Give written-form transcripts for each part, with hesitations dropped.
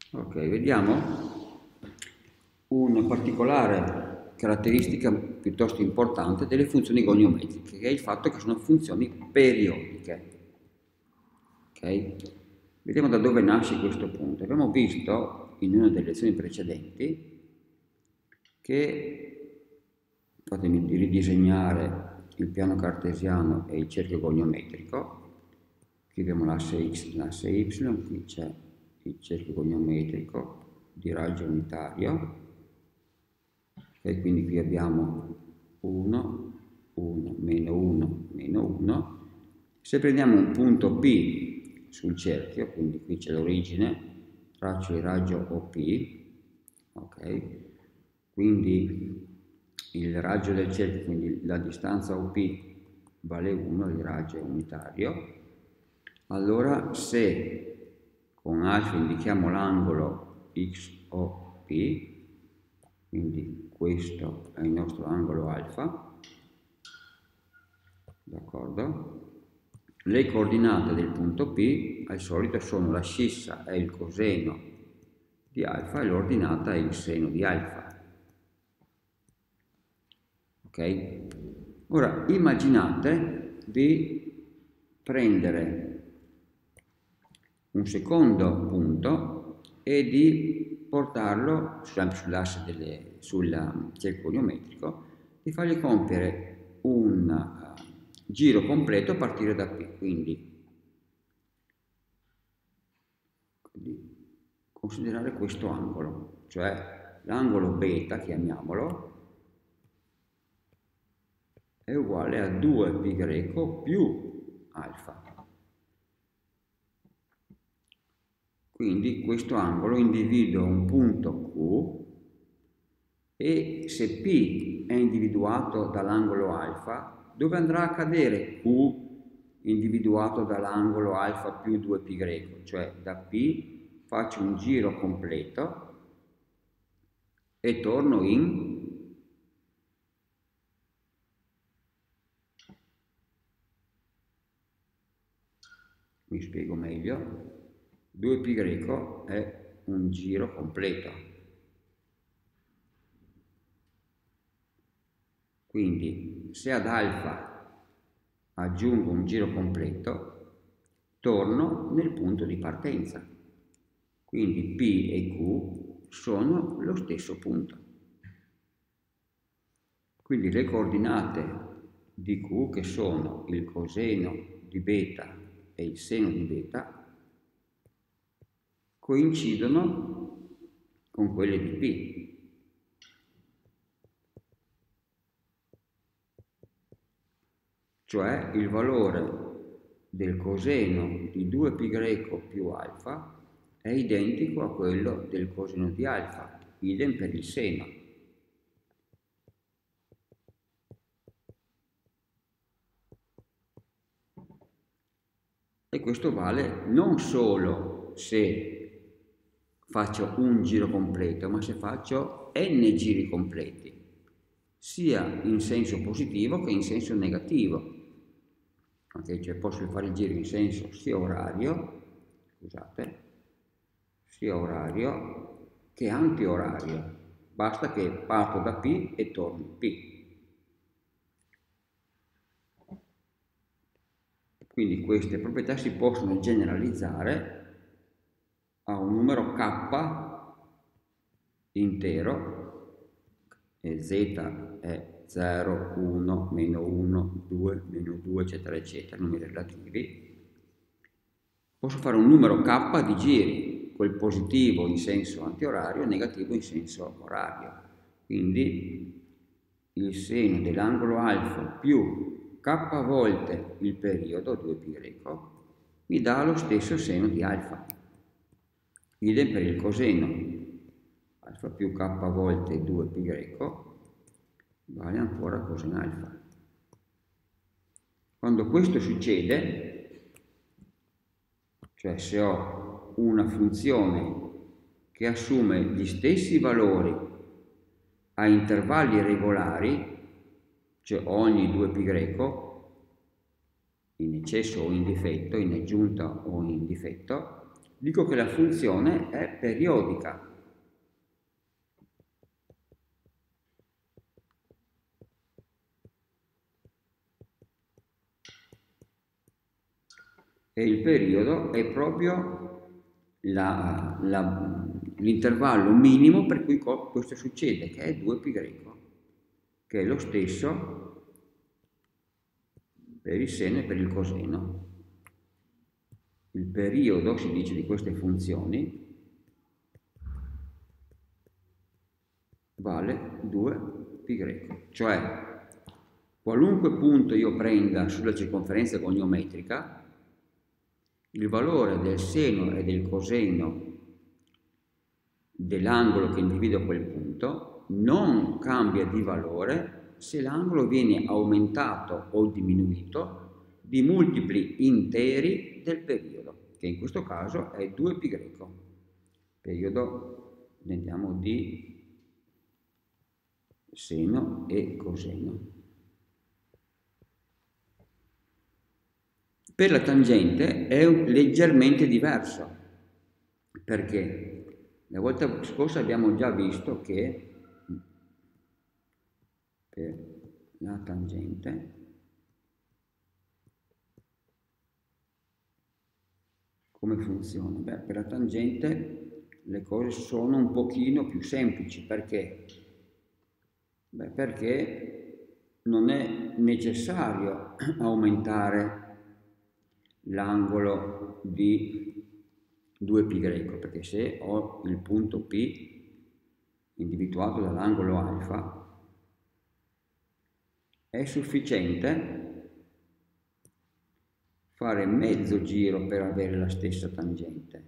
Ok, vediamo una particolare caratteristica piuttosto importante delle funzioni goniometriche, che è il fatto che sono funzioni periodiche. Ok? Vediamo da dove nasce questo punto. Abbiamo visto in una delle lezioni precedenti che, fatemi ridisegnare il piano cartesiano e il cerchio goniometrico. Qui abbiamo l'asse x, l'asse y, qui c'è il cerchio goniometrico di raggio unitario, e quindi qui abbiamo 1, 1, meno 1, meno 1. Se prendiamo un punto P sul cerchio, quindi qui c'è l'origine, traccio il raggio OP, ok? Quindi il raggio del cerchio, quindi la distanza OP vale 1, il raggio è unitario. Allora se con alfa indichiamo l'angolo XOP, quindi questo è il nostro angolo alfa, d'accordo? Le coordinate del punto P al solito sono l'ascissa è il coseno di alfa e l'ordinata è il seno di alfa. Ok? Ora immaginate di prendere un secondo punto e di portarlo sul cerchio goniometrico, di fargli compiere un giro completo a partire da P. Quindi considerare questo angolo, cioè l'angolo beta, chiamiamolo, è uguale a 2π più alfa. Quindi questo angolo individua un punto Q e se P è individuato dall'angolo alfa, dove andrà a cadere Q individuato dall'angolo alfa più 2π? Cioè da P faccio un giro completo e torno in mi spiego meglio, 2π è un giro completo. Quindi se ad alfa aggiungo un giro completo, torno nel punto di partenza. Quindi P e Q sono lo stesso punto. Quindi le coordinate di Q, che sono il coseno di beta e il seno di beta, coincidono con quelle di P. Cioè il valore del coseno di 2π più alfa è identico a quello del coseno di alfa, idem per il seno. E questo vale non solo se faccio un giro completo, ma se faccio n giri completi, sia in senso positivo che in senso negativo. Okay, cioè posso fare il giro in senso sia orario, scusate, sia orario che antiorario. Basta che parto da P e torno in P. Quindi queste proprietà si possono generalizzare a un numero k intero, e z è 0, 1, meno 1, 2, meno 2, eccetera, eccetera, numeri relativi. Posso fare un numero k di giri, quel positivo in senso antiorario e negativo in senso orario. Quindi il seno dell'angolo alfa più k volte il periodo, 2π, mi dà lo stesso seno di alfa. Idem per il coseno, alfa più k volte 2π vale ancora coseno alfa. Quando questo succede, cioè se ho una funzione che assume gli stessi valori a intervalli regolari, cioè ogni 2π, in eccesso o in difetto, in aggiunta o in difetto, dico che la funzione è periodica. E il periodo è proprio l'intervallo minimo per cui questo succede, che è 2π, che è lo stesso per il seno e per il coseno. Il periodo, si dice, di queste funzioni vale 2π, cioè qualunque punto io prenda sulla circonferenza goniometrica, il valore del seno e del coseno dell'angolo che individua quel punto non cambia di valore se l'angolo viene aumentato o diminuito di multipli interi del periodo, che in questo caso è 2π, periodo, intendiamo, di seno e coseno. Per la tangente è leggermente diverso, perché la volta scorsa abbiamo già visto che per la tangente come funziona? Beh, per la tangente le cose sono un pochino più semplici, perché? Beh, perché non è necessario aumentare l'angolo di 2π, perché se ho il punto P individuato dall'angolo alfa, è sufficiente fare mezzo giro per avere la stessa tangente.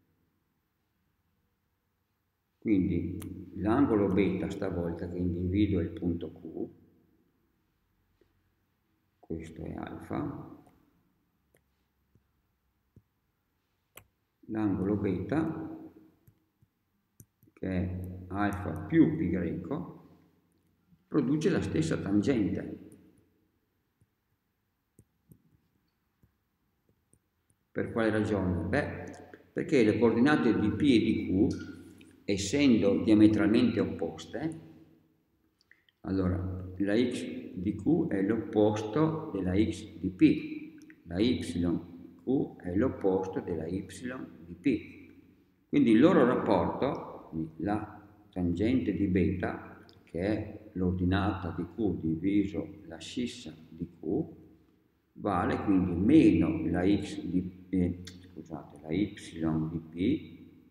Quindi l'angolo beta stavolta che individua il punto Q, questo è alfa, l'angolo beta, che è alfa più π, produce la stessa tangente. Per quale ragione? Beh, perché le coordinate di P e di Q, essendo diametralmente opposte, allora la x di Q è l'opposto della x di P, la y Q è l'opposto della y di P. Quindi il loro rapporto, la tangente di beta, che è l'ordinata di Q diviso la scissa di Q, vale quindi meno la x di scusate, la y di P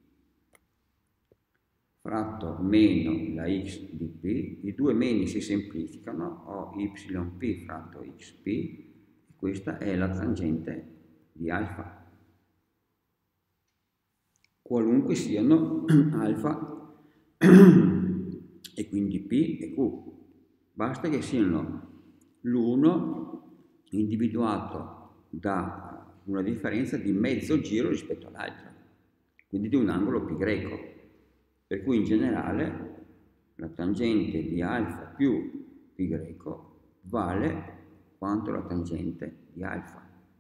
fratto meno la x di P, i due meni si semplificano, ho yp fratto xp, e questa è la tangente di alfa. Qualunque siano alfa e quindi P e Q. Basta che siano l'uno individuato da una differenza di mezzo giro rispetto all'altro, quindi di un angolo π greco. Per cui in generale la tangente di alfa più π greco vale quanto la tangente di alfa.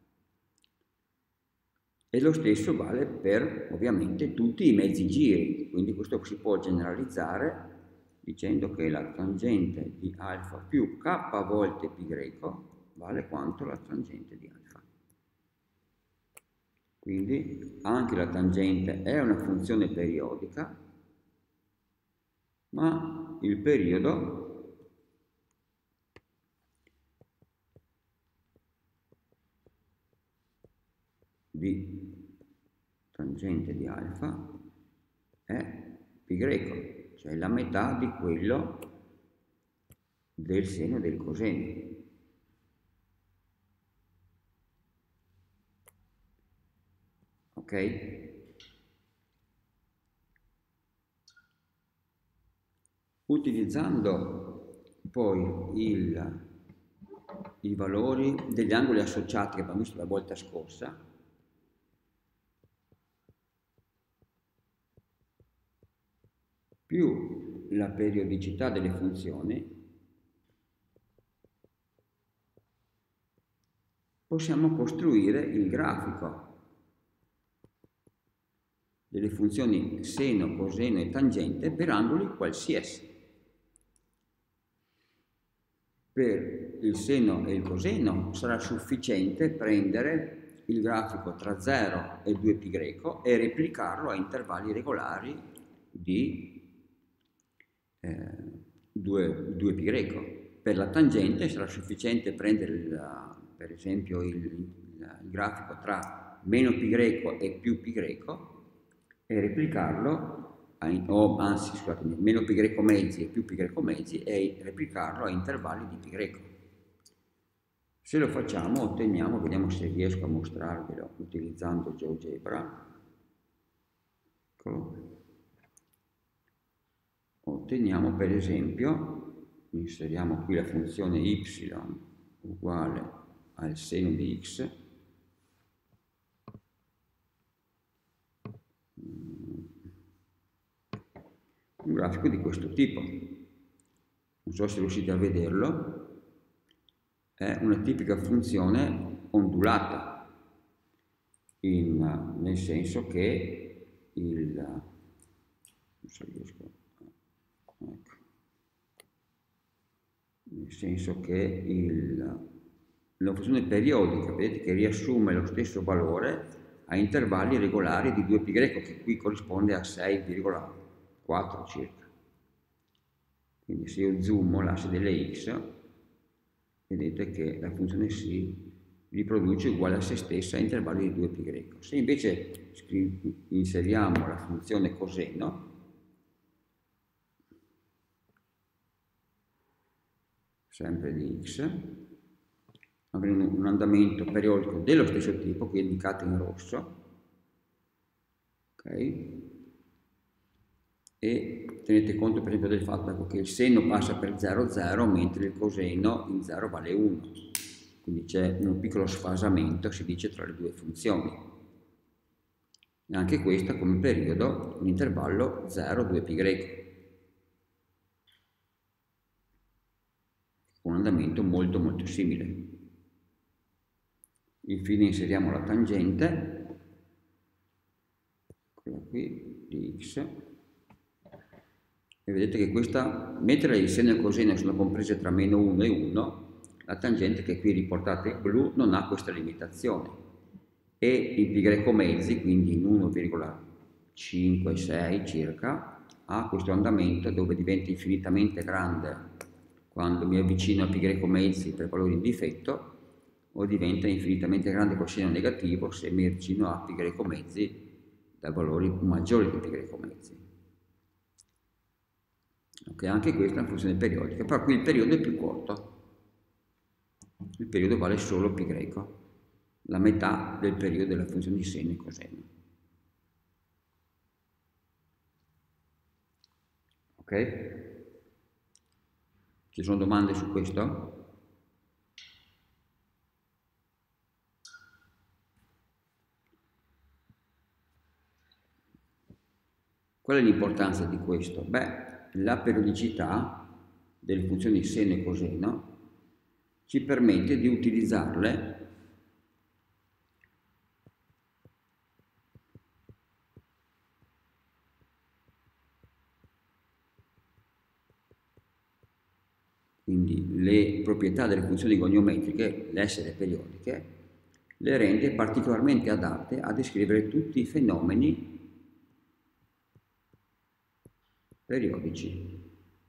E lo stesso vale per ovviamente tutti i mezzi giri, quindi questo si può generalizzare dicendo che la tangente di alfa più k volte π greco vale quanto la tangente di alfa. Quindi anche la tangente è una funzione periodica, ma il periodo di tangente di alfa è π greco, cioè la metà di quello del seno e del coseno. Ok? Utilizzando poi i valori degli angoli associati che abbiamo visto la volta scorsa, più la periodicità delle funzioni, possiamo costruire il grafico delle funzioni seno, coseno e tangente per angoli qualsiasi. Per il seno e il coseno sarà sufficiente prendere il grafico tra 0 e 2π e replicarlo a intervalli regolari di 2π. Per la tangente sarà sufficiente prendere per esempio il grafico tra meno π e più π e replicarlo anzi scusatemi, meno π mezzi e più π mezzi e replicarlo a intervalli di π. Se lo facciamo otteniamo, vediamo se riesco a mostrarvelo utilizzando GeoGebra. Eccolo. Otteniamo per esempio, inseriamo qui la funzione y uguale al seno di x, un grafico di questo tipo. Non so se riuscite a vederlo, è una tipica funzione ondulata, nel senso che non so, riesco, ecco, nel senso che la funzione periodica, vedete che riassume lo stesso valore a intervalli regolari di 2π, che qui corrisponde a 6,4 circa. Quindi se io zoomo l'asse delle x, vedete che la funzione si riproduce uguale a se stessa a intervalli di 2π. Se invece inseriamo la funzione coseno, sempre di x, avremo un andamento periodico dello stesso tipo, qui indicato in rosso, ok? E tenete conto per esempio del fatto che il seno passa per 0, 0, mentre il coseno in 0 vale 1. Quindi c'è un piccolo sfasamento, si dice, tra le due funzioni. E anche questa come periodo, un intervallo 0, 2π. Un andamento molto molto simile. Infine inseriamo la tangente, quella qui, di x, e vedete che questa, mentre il seno e il coseno sono comprese tra meno 1 e 1, la tangente che qui è riportata in blu non ha questa limitazione, e in π mezzi, quindi in 1,5, 6 circa, ha questo andamento dove diventa infinitamente grande quando mi avvicino a π mezzi per valori in difetto, o diventa infinitamente grande col segno negativo se mi avvicino a π mezzi da valori maggiori di π mezzi. Ok, anche questa è una funzione periodica, però qui il periodo è più corto. Il periodo vale solo π, la metà del periodo della funzione di seno e coseno. Ok? Ci sono domande su questo? Qual è l'importanza di questo? Beh, la periodicità delle funzioni seno e coseno ci permette di utilizzarle quindi le proprietà delle funzioni goniometriche, l'essere periodiche, le rende particolarmente adatte a descrivere tutti i fenomeni periodici.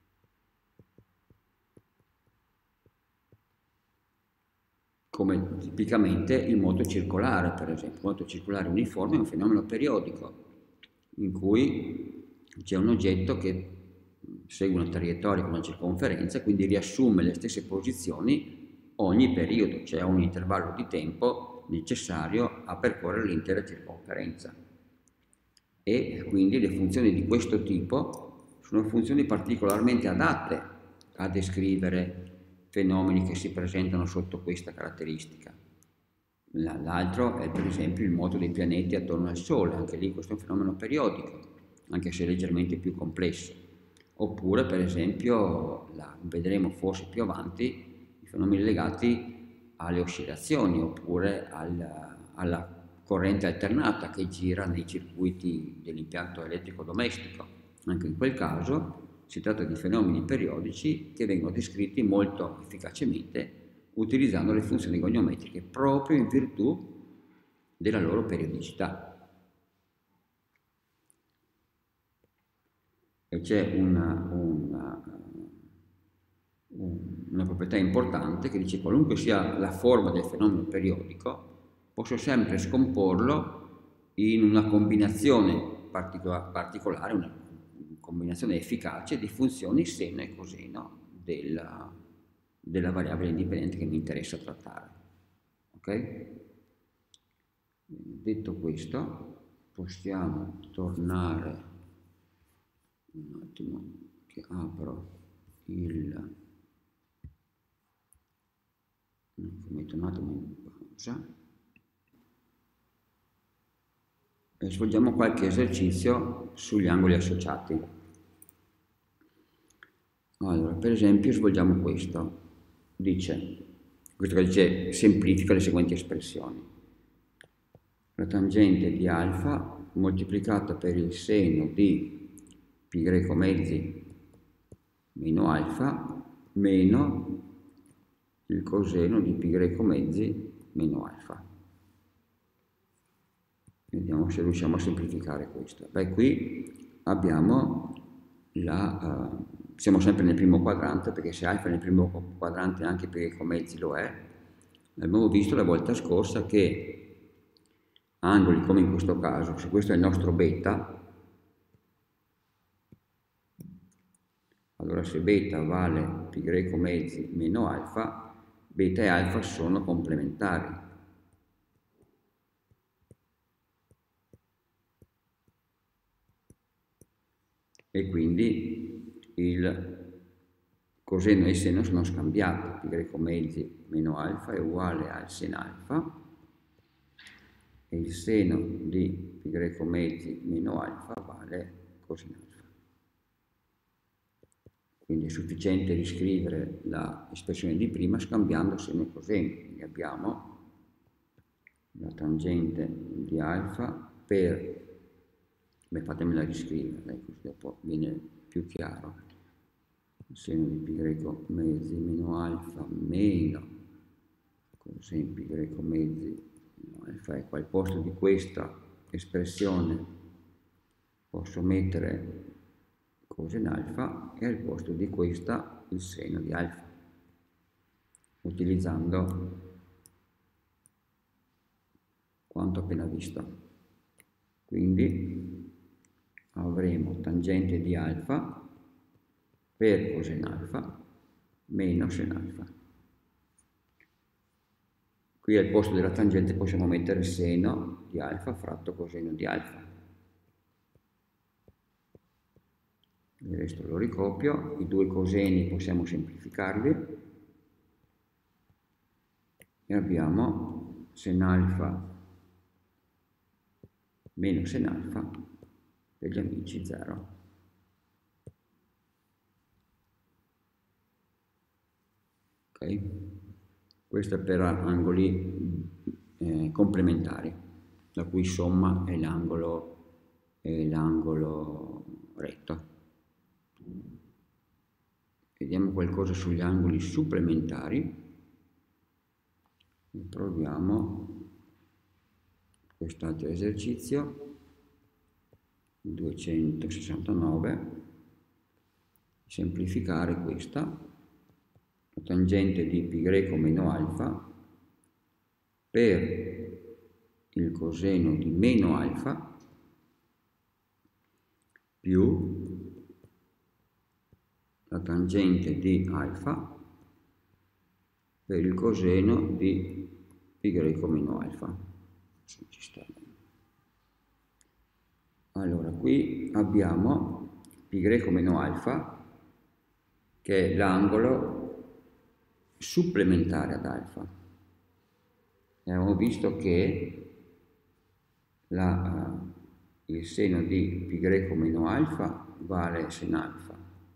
Come tipicamente il moto circolare, per esempio. Il moto circolare uniforme è un fenomeno periodico, in cui c'è un oggetto che segue una traiettoria con una circonferenza, quindi riassume le stesse posizioni ogni periodo, cioè un intervallo di tempo necessario a percorrere l'intera circonferenza. E quindi le funzioni di questo tipo sono funzioni particolarmente adatte a descrivere fenomeni che si presentano sotto questa caratteristica. L'altro è per esempio il moto dei pianeti attorno al Sole, anche lì questo è un fenomeno periodico, anche se leggermente più complesso. Oppure per esempio, vedremo forse più avanti, i fenomeni legati alle oscillazioni, oppure alla corrente alternata che gira nei circuiti dell'impianto elettrico domestico. Anche in quel caso si tratta di fenomeni periodici che vengono descritti molto efficacemente utilizzando le funzioni goniometriche proprio in virtù della loro periodicità. E c'è una proprietà importante che dice: qualunque sia la forma del fenomeno periodico, posso sempre scomporlo in una combinazione particolare, una combinazione efficace di funzioni seno e coseno della variabile indipendente che mi interessa trattare. Ok? Detto questo, possiamo tornare un attimo che apro metto un attimo in pausa e svolgiamo qualche esercizio sugli angoli associati. Allora, per esempio, svolgiamo questo. Questo che dice semplifica le seguenti espressioni. La tangente di alfa moltiplicata per il seno di pi greco mezzi meno alfa meno il coseno di pi greco mezzi meno alfa. Vediamo se riusciamo a semplificare questo. Beh, qui abbiamo siamo sempre nel primo quadrante, perché se alfa è nel primo quadrante anche pi greco mezzi lo è. Abbiamo visto la volta scorsa che angoli come in questo caso, se questo è il nostro beta, allora se beta vale pi greco mezzi meno alfa, beta e alfa sono complementari. E quindi il coseno e il seno sono scambiati. Pi greco mezzi meno alfa è uguale al sen alfa e il seno di pi greco mezzi meno alfa vale coseno alfa. Quindi è sufficiente riscrivere l'espressione di prima scambiando seno e coseno. Quindi abbiamo la tangente di alfa per, fatemela riscrivere, così dopo viene più chiaro. Il seno di pi greco mezzi meno alfa meno coseno pi greco mezzi meno alfa. Ecco, al posto di questa espressione posso mettere coseno alfa e al posto di questa il seno di alfa, utilizzando quanto appena visto. Quindi avremo tangente di alfa per coseno alfa meno sen alfa. Qui al posto della tangente possiamo mettere seno di alfa fratto coseno di alfa. Il resto lo ricopio, i due coseni possiamo semplificarli e abbiamo sen alfa meno sen alfa per gli amici 0. Ok? Questo è per angoli complementari, la cui somma è l'angolo retto. Vediamo qualcosa sugli angoli supplementari. Proviamo quest'altro esercizio, 269, semplificare questa, la tangente di pi greco meno alfa per il coseno di meno alfa più la tangente di alfa per il coseno di pi greco meno alfa. Allora, qui abbiamo pi greco meno alfa, che è l'angolo supplementare ad alfa. E abbiamo visto che il seno di pi greco meno alfa vale sen alfa.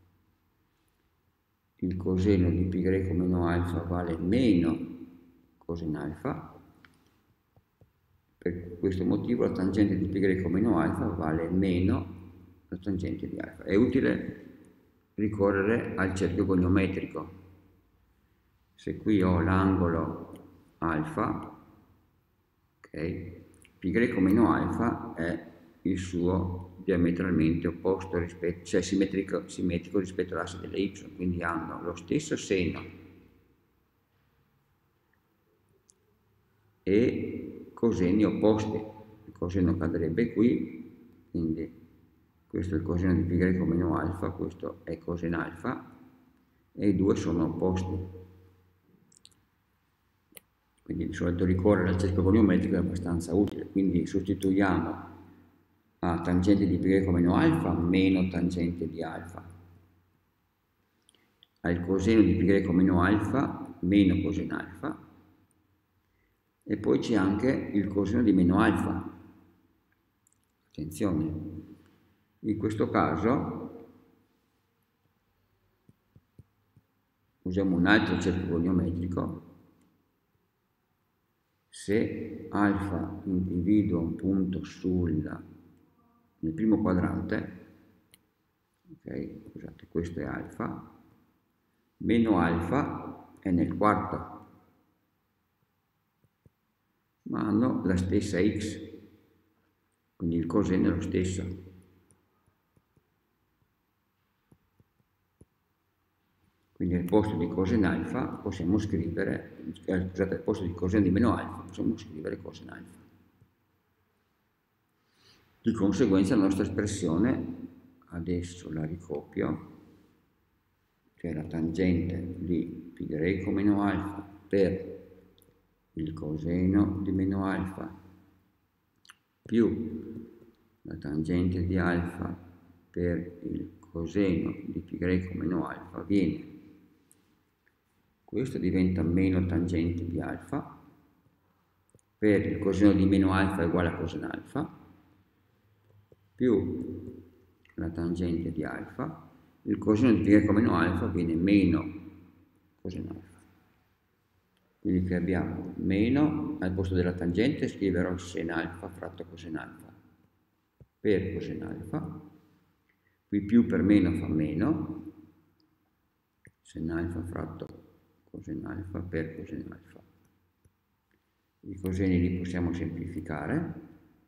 Il coseno di pi greco meno alfa vale meno coseno alfa Per questo motivo la tangente di pi greco meno alfa vale meno la tangente di alfa. È utile ricorrere al cerchio goniometrico. Se qui ho l'angolo alfa, ok, pi greco meno alfa è il suo diametralmente opposto, cioè simmetrico rispetto all'asse delle y, quindi hanno lo stesso seno e coseni opposti. Il coseno cadrebbe qui, quindi questo è il coseno di pi greco meno alfa, questo è coseno alfa, e i due sono opposti. Quindi di solito ricorrere al cerchio goniometrico è abbastanza utile, quindi sostituiamo a tangente di pi greco meno alfa meno tangente di alfa, al coseno di pi greco meno alfa meno coseno alfa, e poi c'è anche il coseno di meno alfa. Attenzione, in questo caso usiamo un altro cerchio goniometrico. Se alfa individua un punto nel primo quadrante, ok, scusate, questo è alfa, meno alfa è nel quarto, ma hanno la stessa x, quindi il coseno è lo stesso. Quindi al posto di coseno alfa possiamo scrivere, scusate, al posto di coseno di meno alfa possiamo scrivere coseno alfa. Di conseguenza la nostra espressione, adesso la ricopio, cioè la tangente di pi greco meno alfa per il coseno di meno alfa più la tangente di alfa per il coseno di pi greco meno alfa viene, questo diventa meno tangente di alfa per il coseno di meno alfa è uguale a coseno alfa più la tangente di alfa, il coseno di pi greco meno alfa viene meno coseno alfa. Quindi qui abbiamo meno, al posto della tangente scriverò sen alfa fratto coseno alfa per coseno alfa, qui più per meno fa meno, sen alfa fratto coseno alfa per coseno alfa. I coseni li possiamo semplificare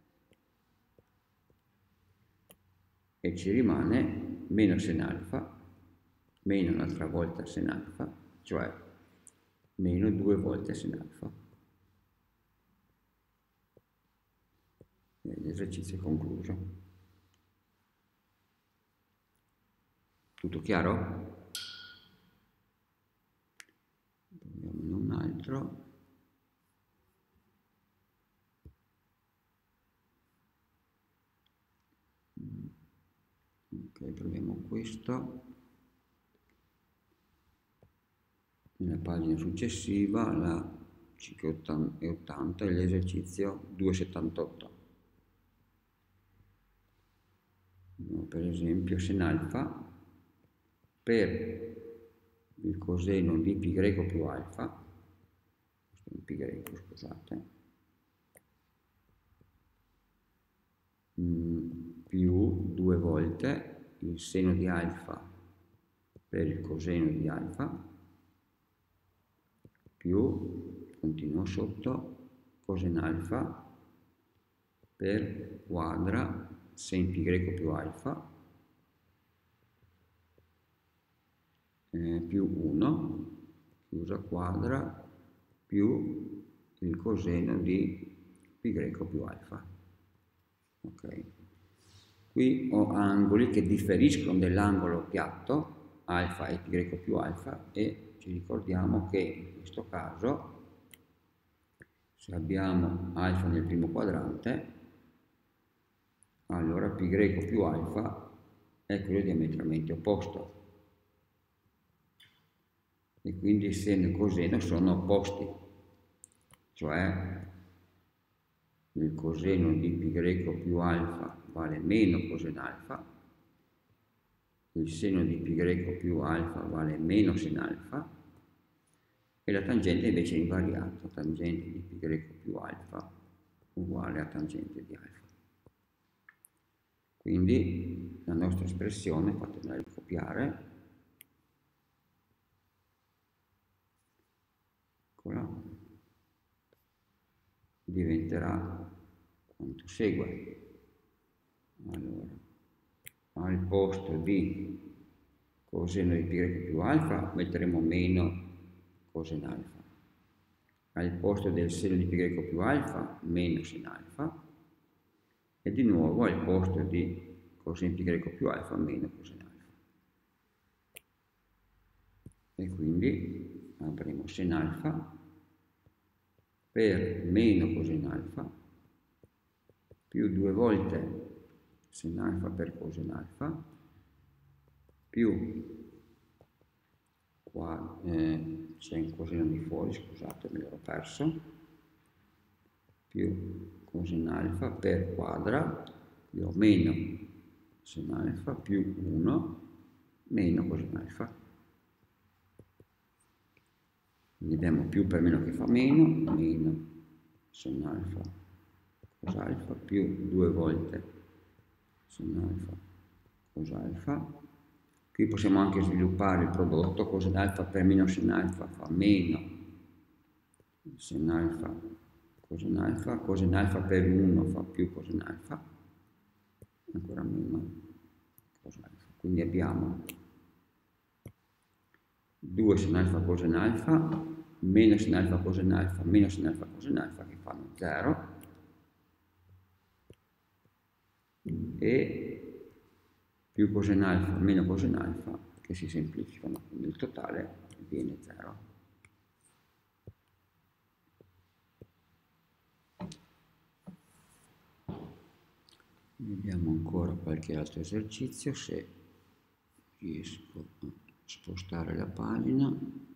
e ci rimane meno sen alfa, meno un'altra volta sen alfa, cioè meno 2 volte sen alfa. E l'esercizio è concluso. Tutto chiaro? Proviamo un altro. Ok, proviamo questo. Nella pagina successiva, la 580 è l'esercizio 278. Per esempio sen alfa per il coseno di pi greco più alfa, questo è un pi greco, scusate, più 2 volte il seno di alfa per il coseno di alfa più, continuo sotto, coseno alfa per quadra sen pi greco più alfa più 1, chiusa quadra, più il coseno di pi greco più alfa. Ok. Qui ho angoli che differiscono dell'angolo piatto, alfa e pi greco più alfa, e ci ricordiamo che in questo caso, se abbiamo alfa nel primo quadrante, allora pi greco più alfa è quello diametralmente opposto. E quindi seno e coseno sono opposti, cioè il coseno di pi greco più alfa vale meno coseno alfa, il seno di pi greco più alfa vale meno sen alfa e la tangente invece è invariata, tangente di pi greco più alfa uguale a tangente di alfa. Quindi la nostra espressione, fatemela ricopiare, eccola, diventerà quanto segue. Allora, al posto di coseno di pi greco più alfa metteremo meno coseno alfa. Al posto del seno di pi greco più alfa meno sin alfa. E di nuovo al posto di coseno pi greco più alfa meno coseno alfa. E quindi avremo sin alfa per meno coseno alfa più 2 volte sin alfa per coseno alfa più qua c'è un coseno di fuori, scusate, me l'ero perso, più coseno alfa per quadra più meno sin alfa più 1 meno coseno alfa. Quindi abbiamo più per meno che fa meno sin alfa cos alfa più 2 volte sin alfa cos alfa. Qui possiamo anche sviluppare il prodotto, coseno alfa per meno sin alfa fa meno sin alfa coseno alfa per 1 fa più coseno alfa, ancora meno coseno alfa. Quindi abbiamo 2 sin alfa coseno alfa meno sin alfa coseno alfa meno sin alfa coseno alfa che fanno 0 e più coseno alfa meno coseno alfa che si semplificano, quindi il totale viene 0. Vediamo ancora qualche altro esercizio se riesco a spostare la pagina.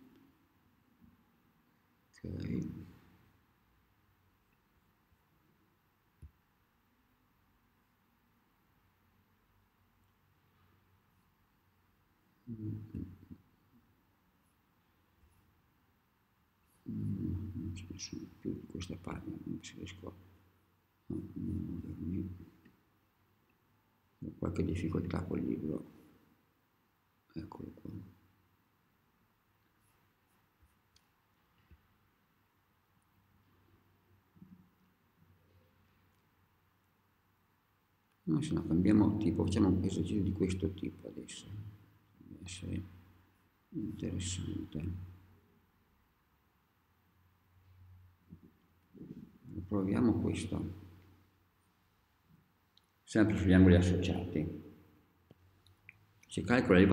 Ok. Non ce ne sono più di questa pagina, non ci riesco a muovermi. Ho qualche difficoltà col libro. Eccolo qua. No, se no cambiamo tipo, facciamo un esercizio di questo tipo adesso. Deve essere interessante. Proviamo questo, sempre sugli angoli associati. Si calcola il